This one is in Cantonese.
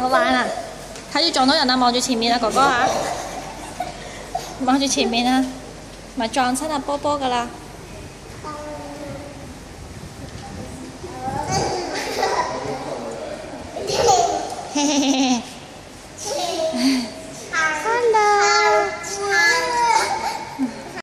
玩啊！睇住撞到人啊！望住前面啊，哥哥啊！望住前面啊，咪撞親阿波波噶啦〜